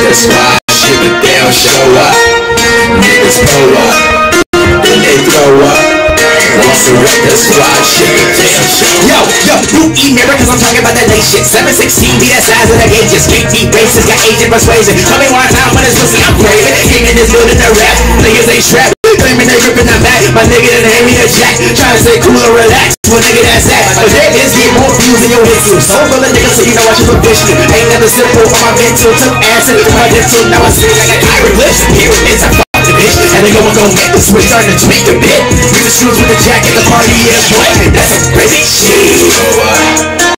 the squad shit, but they don't show up. Niggas pull up, then they throw up. Want to wreck the squad shit, but they don't show up. Yo, you eat mirror cause I'm talking about that late shit. 716 be that size of the gauges. Big deep races got agent persuasion. Coming one time when it's pussy, I'm craving. King in this building the rap, niggas ain't strapped. Claiming they ripping the back, my nigga done hand me a jack. Trying to stay cool and relax, well nigga that's that. But niggas get more views than your hits you. So full of niggas so you know I should provision. Ain't never simple on my mental. Took acid to my dental, now I sing like a hieroglyph. Here it is, I fuck the bitch. And they gon' make the switch on the tweak a bit. We the shoes with the jacket, the party, yeah boy. That's a crazy shit.